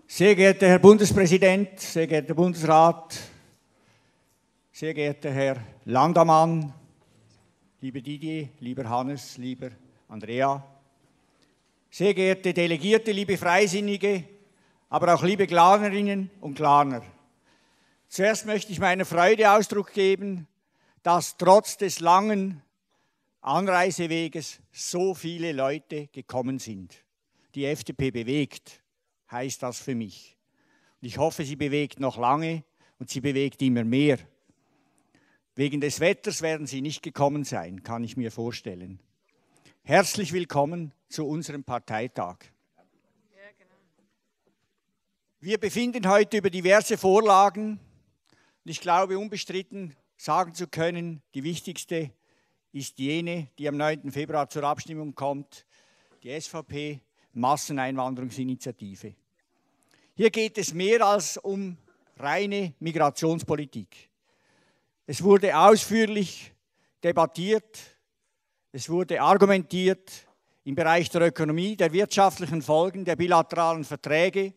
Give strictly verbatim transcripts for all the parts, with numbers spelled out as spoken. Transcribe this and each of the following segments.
Sehr geehrter Herr Bundespräsident, sehr geehrter Bundesrat, sehr geehrter Herr Landamann, lieber Didier, lieber Hannes, lieber Andrea, sehr geehrte Delegierte, liebe Freisinnige, aber auch liebe Glarnerinnen und Glarner. Zuerst möchte ich meiner Freude Ausdruck geben, dass trotz des langen Anreiseweges so viele Leute gekommen sind. Die F D P bewegt, heißt das für mich. Und ich hoffe, sie bewegt noch lange und sie bewegt immer mehr. Wegen des Wetters werden sie nicht gekommen sein, kann ich mir vorstellen. Herzlich willkommen zu unserem Parteitag. Wir befinden heute über diverse Vorlagen. Und ich glaube, unbestritten sagen zu können, die wichtigste ist jene, die am neunten Februar zur Abstimmung kommt, die S V P Masseneinwanderungsinitiative. Hier geht es mehr als um reine Migrationspolitik. Es wurde ausführlich debattiert, es wurde argumentiert im Bereich der Ökonomie, der wirtschaftlichen Folgen, der bilateralen Verträge.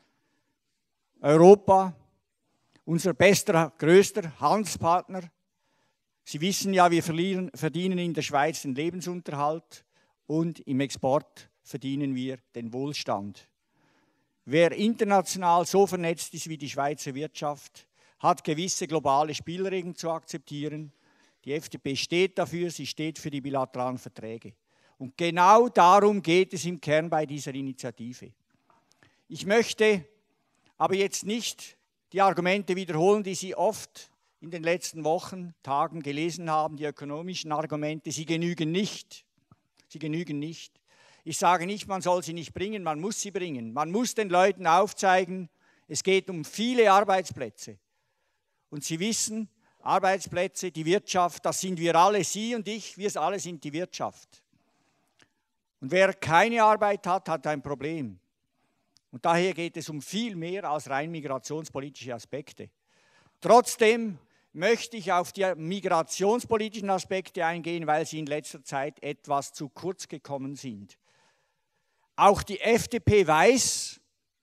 Europa, unser bester, größter Handelspartner. Sie wissen ja, wir verlieren, verdienen in der Schweiz den Lebensunterhalt und im Export verdienen wir den Wohlstand. Wer international so vernetzt ist wie die Schweizer Wirtschaft, hat gewisse globale Spielregeln zu akzeptieren. Die F D P steht dafür, sie steht für die bilateralen Verträge. Und genau darum geht es im Kern bei dieser Initiative. Ich möchte aber jetzt nicht die Argumente wiederholen, die Sie oft in den letzten Wochen, Tagen gelesen haben, die ökonomischen Argumente. Sie genügen nicht. Sie genügen nicht. Ich sage nicht, man soll sie nicht bringen, man muss sie bringen. Man muss den Leuten aufzeigen, es geht um viele Arbeitsplätze. Und Sie wissen, Arbeitsplätze, die Wirtschaft, das sind wir alle, Sie und ich, wir alle sind die Wirtschaft. Und wer keine Arbeit hat, hat ein Problem. Und daher geht es um viel mehr als rein migrationspolitische Aspekte. Trotzdem möchte ich auf die migrationspolitischen Aspekte eingehen, weil sie in letzter Zeit etwas zu kurz gekommen sind. Auch die F D P weiß,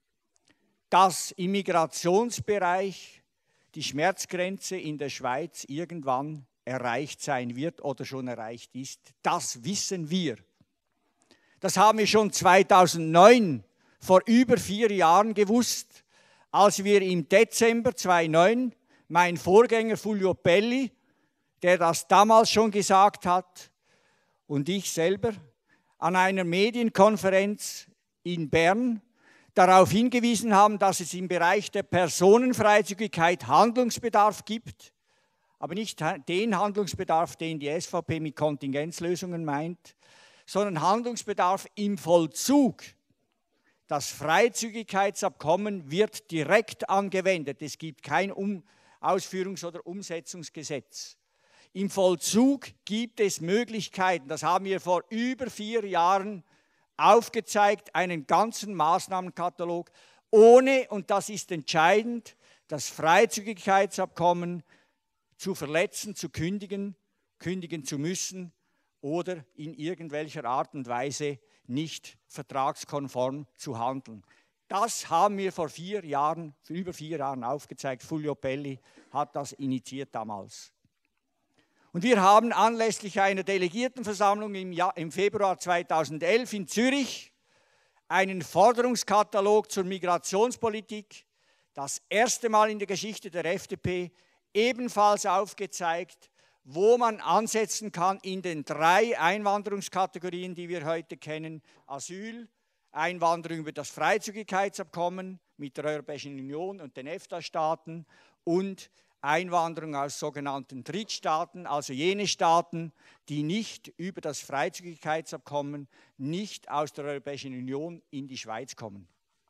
dass im Migrationsbereich die Schmerzgrenze in der Schweiz irgendwann erreicht sein wird oder schon erreicht ist. Das wissen wir. Das haben wir schon zweitausendneun, vor über vier Jahren gewusst, als wir im Dezember zweitausendneun, mein Vorgänger Fulvio Pelli, der das damals schon gesagt hat, und ich selber, an einer Medienkonferenz in Bern darauf hingewiesen haben, dass es im Bereich der Personenfreizügigkeit Handlungsbedarf gibt, aber nicht den Handlungsbedarf, den die S V P mit Kontingenzlösungen meint, sondern Handlungsbedarf im Vollzug. Das Freizügigkeitsabkommen wird direkt angewendet. Es gibt kein um Ausführungs- oder Umsetzungsgesetz. Im Vollzug gibt es Möglichkeiten, das haben wir vor über vier Jahren aufgezeigt, einen ganzen Maßnahmenkatalog, ohne, und das ist entscheidend, das Freizügigkeitsabkommen zu verletzen, zu kündigen, kündigen zu müssen oder in irgendwelcher Art und Weise nicht vertragskonform zu handeln. Das haben wir vor vier Jahren, vor über vier Jahren aufgezeigt. Fulvio Pelli hat das initiiert damals. Und wir haben anlässlich einer Delegiertenversammlung im, Jahr, im Februar zweitausendelf in Zürich einen Forderungskatalog zur Migrationspolitik, das erste Mal in der Geschichte der F D P, ebenfalls aufgezeigt, wo man ansetzen kann in den drei Einwanderungskategorien, die wir heute kennen: Asyl, Einwanderung über das Freizügigkeitsabkommen mit der Europäischen Union und den EFTA-Staaten und Einwanderung aus sogenannten Drittstaaten, also jene Staaten, die nicht über das Freizügigkeitsabkommen, nicht aus der Europäischen Union in die Schweiz kommen.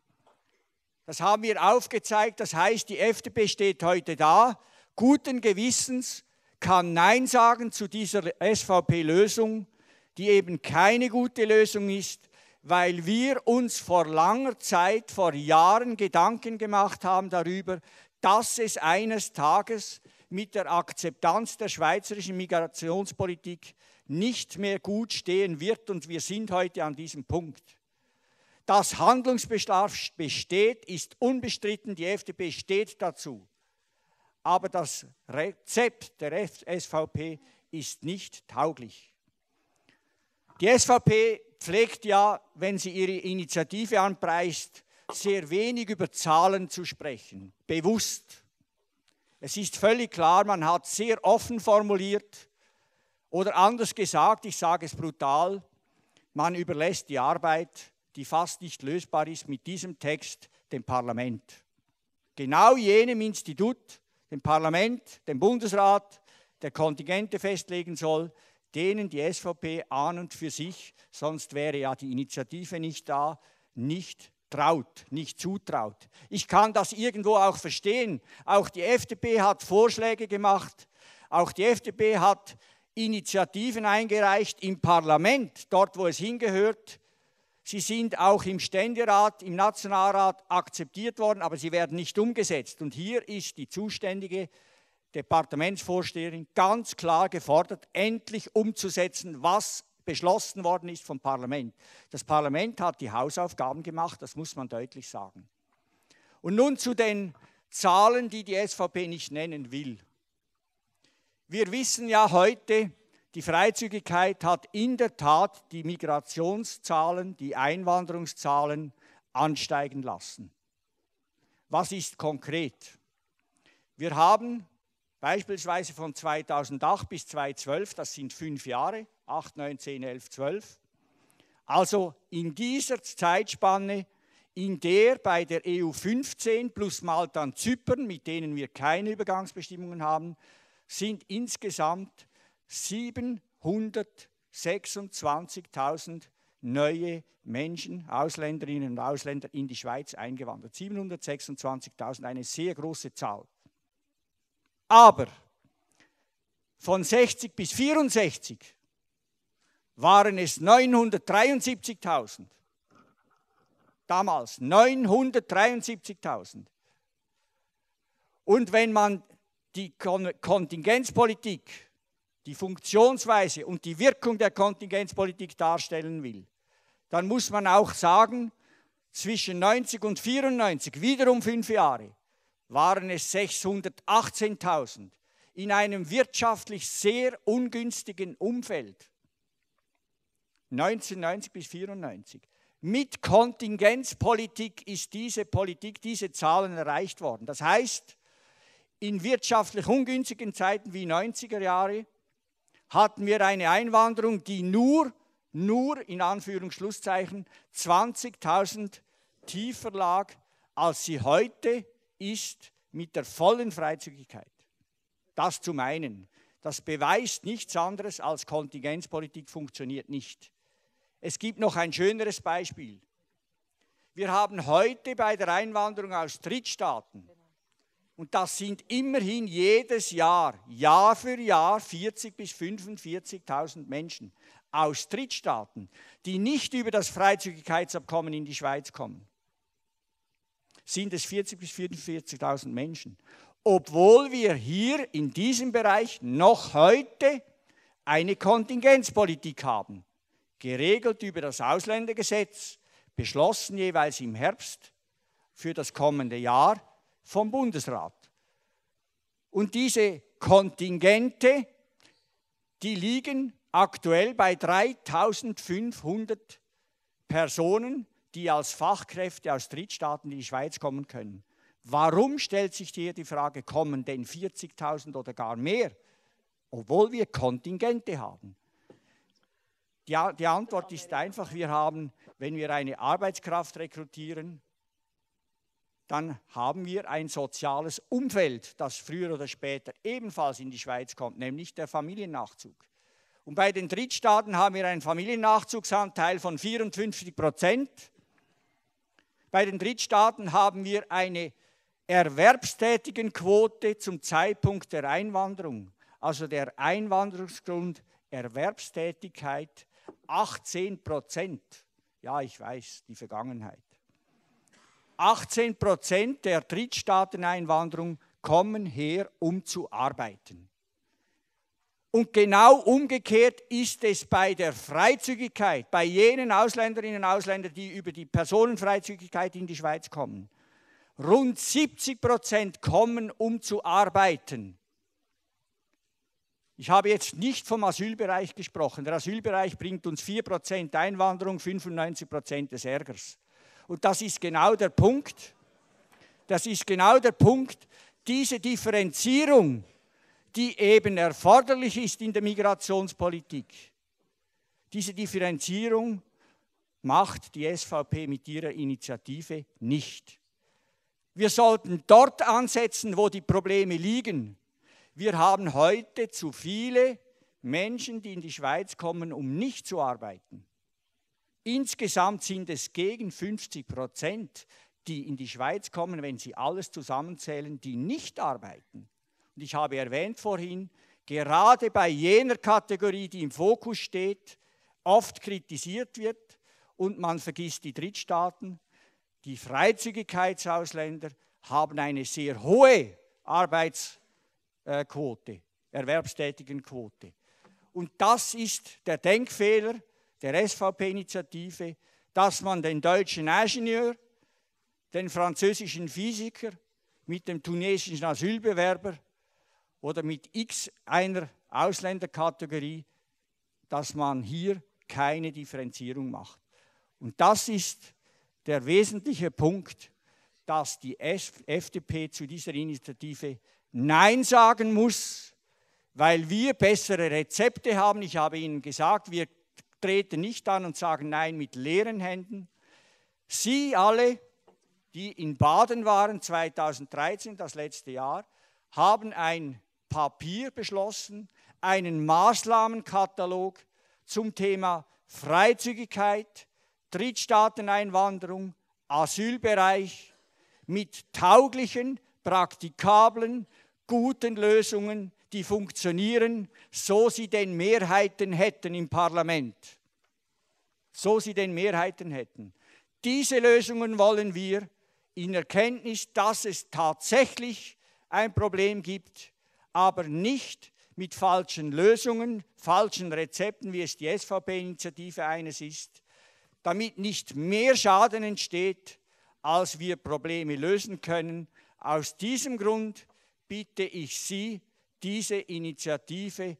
Das haben wir aufgezeigt, das heißt, die F D P steht heute da, guten Gewissens, kann Nein sagen zu dieser S V P-Lösung, die eben keine gute Lösung ist, weil wir uns vor langer Zeit, vor Jahren Gedanken gemacht haben darüber, dass es eines Tages mit der Akzeptanz der schweizerischen Migrationspolitik nicht mehr gut stehen wird, und wir sind heute an diesem Punkt. Dass Handlungsbedarf besteht, ist unbestritten, die F D P steht dazu. Aber das Rezept der S V P ist nicht tauglich. Die S V P pflegt ja, wenn sie ihre Initiative anpreist, sehr wenig über Zahlen zu sprechen, bewusst. Es ist völlig klar, man hat sehr offen formuliert oder anders gesagt, ich sage es brutal, man überlässt die Arbeit, die fast nicht lösbar ist, mit diesem Text dem Parlament. Genau jenem Institut, dem Parlament, dem Bundesrat, der Kontingente festlegen soll, denen die S V P an und für sich, sonst wäre ja die Initiative nicht da, nicht traut, nicht zutraut. Ich kann das irgendwo auch verstehen. Auch die F D P hat Vorschläge gemacht, auch die F D P hat Initiativen eingereicht im Parlament, dort wo es hingehört. Sie sind auch im Ständerat, im Nationalrat akzeptiert worden, aber sie werden nicht umgesetzt. Und hier ist die zuständige Departementsvorsteherin ganz klar gefordert, endlich umzusetzen, was beschlossen worden ist vom Parlament. Das Parlament hat die Hausaufgaben gemacht, das muss man deutlich sagen. Und nun zu den Zahlen, die die S V P nicht nennen will. Wir wissen ja heute, die Freizügigkeit hat in der Tat die Migrationszahlen, die Einwanderungszahlen ansteigen lassen. Was ist konkret? Wir haben beispielsweise von zweitausendacht bis zweitausendzwölf, das sind fünf Jahre, acht, neun, zehn, elf, zwölf, also in dieser Zeitspanne, in der bei der E U fünfzehn plus Malta und Zypern, mit denen wir keine Übergangsbestimmungen haben, sind insgesamt siebenhundertsechsundzwanzigtausend neue Menschen, Ausländerinnen und Ausländer in die Schweiz eingewandert. siebenhundertsechsundzwanzigtausend, eine sehr große Zahl. Aber von sechzig bis vierundsechzig waren es neunhundertdreiundsiebzigtausend. Damals neunhundertdreiundsiebzigtausend. Und wenn man die Kontingenzpolitik, die Funktionsweise und die Wirkung der Kontingenzpolitik darstellen will, dann muss man auch sagen, zwischen neunzig und vierundneunzig, wiederum fünf Jahre, waren es sechshundertachtzehntausend in einem wirtschaftlich sehr ungünstigen Umfeld. neunzehnhundertneunzig bis vierundneunzig. Mit Kontingenzpolitik ist diese Politik, diese Zahlen erreicht worden. Das heißt, in wirtschaftlich ungünstigen Zeiten wie neunziger Jahre hatten wir eine Einwanderung, die nur, nur in Anführungs-Schlusszeichen, zwanzigtausend tiefer lag, als sie heute ist mit der vollen Freizügigkeit. Das zum einen. Das beweist nichts anderes als Kontingenzpolitik funktioniert nicht. Es gibt noch ein schöneres Beispiel. Wir haben heute bei der Einwanderung aus Drittstaaten, und das sind immerhin jedes Jahr, Jahr für Jahr, vierzigtausend bis fünfundvierzigtausend Menschen aus Drittstaaten, die nicht über das Freizügigkeitsabkommen in die Schweiz kommen. Sind es vierzigtausend bis fünfundvierzigtausend Menschen. Obwohl wir hier in diesem Bereich noch heute eine Kontingenzpolitik haben, geregelt über das Ausländergesetz, beschlossen jeweils im Herbst für das kommende Jahr vom Bundesrat. Und diese Kontingente, die liegen aktuell bei dreitausendfünfhundert Personen, die als Fachkräfte aus Drittstaaten in die Schweiz kommen können. Warum stellt sich hier die Frage, kommen denn vierzigtausend oder gar mehr, obwohl wir Kontingente haben? Die, die Antwort ist einfach, wir haben, wenn wir eine Arbeitskraft rekrutieren, dann haben wir ein soziales Umfeld, das früher oder später ebenfalls in die Schweiz kommt, nämlich der Familiennachzug. Und bei den Drittstaaten haben wir einen Familiennachzugsanteil von vierundfünfzig Prozent. Bei den Drittstaaten haben wir eine Erwerbstätigenquote zum Zeitpunkt der Einwanderung, also der Einwanderungsgrund Erwerbstätigkeit, achtzehn Prozent. Ja, ich weiß, die Vergangenheit. achtzehn Prozent der Drittstaateneinwanderung kommen her, um zu arbeiten. Und genau umgekehrt ist es bei der Freizügigkeit, bei jenen Ausländerinnen und Ausländern, die über die Personenfreizügigkeit in die Schweiz kommen. Rund siebzig Prozent kommen, um zu arbeiten. Ich habe jetzt nicht vom Asylbereich gesprochen. Der Asylbereich bringt uns vier Prozent Einwanderung, fünfundneunzig Prozent des Ärgers. Und das ist genau der Punkt. Das ist genau der Punkt, diese Differenzierung, die eben erforderlich ist in der Migrationspolitik. Diese Differenzierung macht die S V P mit ihrer Initiative nicht. Wir sollten dort ansetzen, wo die Probleme liegen. Wir haben heute zu viele Menschen, die in die Schweiz kommen, um nicht zu arbeiten. Insgesamt sind es gegen fünfzig Prozent, die in die Schweiz kommen, wenn sie alles zusammenzählen, die nicht arbeiten. Und ich habe erwähnt vorhin, gerade bei jener Kategorie, die im Fokus steht, oft kritisiert wird und man vergisst die Drittstaaten, die Freizügigkeitsausländer haben eine sehr hohe Arbeitsquote, Erwerbstätigenquote. Und das ist der Denkfehler der S V P-Initiative, dass man den deutschen Ingenieur, den französischen Physiker mit dem tunesischen Asylbewerber oder mit x einer Ausländerkategorie, dass man hier keine Differenzierung macht. Und das ist der wesentliche Punkt, dass die F D P zu dieser Initiative Nein sagen muss, weil wir bessere Rezepte haben. Ich habe Ihnen gesagt, wir treten nicht an und sagen Nein mit leeren Händen. Sie alle, die in Baden waren, zweitausenddreizehn, das letzte Jahr, haben ein Papier beschlossen, einen Maßnahmenkatalog zum Thema Freizügigkeit, Drittstaateneinwanderung, Asylbereich mit tauglichen, praktikablen, guten Lösungen, die funktionieren, so sie denn Mehrheiten hätten im Parlament. So sie denn Mehrheiten hätten. Diese Lösungen wollen wir in Erkenntnis, dass es tatsächlich ein Problem gibt, aber nicht mit falschen Lösungen, falschen Rezepten, wie es die S V P-Initiative eines ist, damit nicht mehr Schaden entsteht, als wir Probleme lösen können. Aus diesem Grund bitte ich Sie, diese Initiative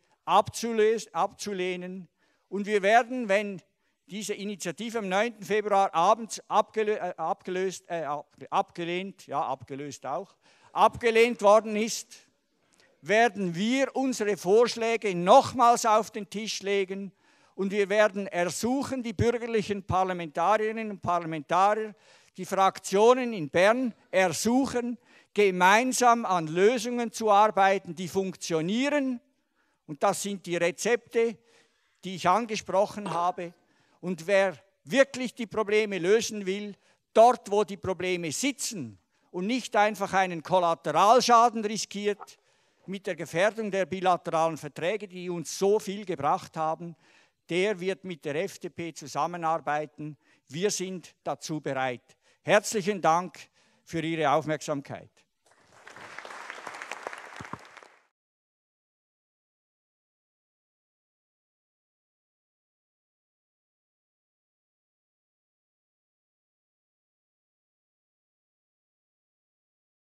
abzulehnen. Und wir werden, wenn diese Initiative am neunten Februar abends abgelö äh, abgelöst, äh, abgelehnt, ja abgelöst auch, abgelehnt worden ist, werden wir unsere Vorschläge nochmals auf den Tisch legen und wir werden ersuchen, die bürgerlichen Parlamentarierinnen und Parlamentarier, die Fraktionen in Bern ersuchen, gemeinsam an Lösungen zu arbeiten, die funktionieren. Und das sind die Rezepte, die ich angesprochen habe. Und wer wirklich die Probleme lösen will, dort, wo die Probleme sitzen und nicht einfach einen Kollateralschaden riskiert, mit der Gefährdung der bilateralen Verträge, die uns so viel gebracht haben, der wird mit der F D P zusammenarbeiten. Wir sind dazu bereit. Herzlichen Dank für Ihre Aufmerksamkeit.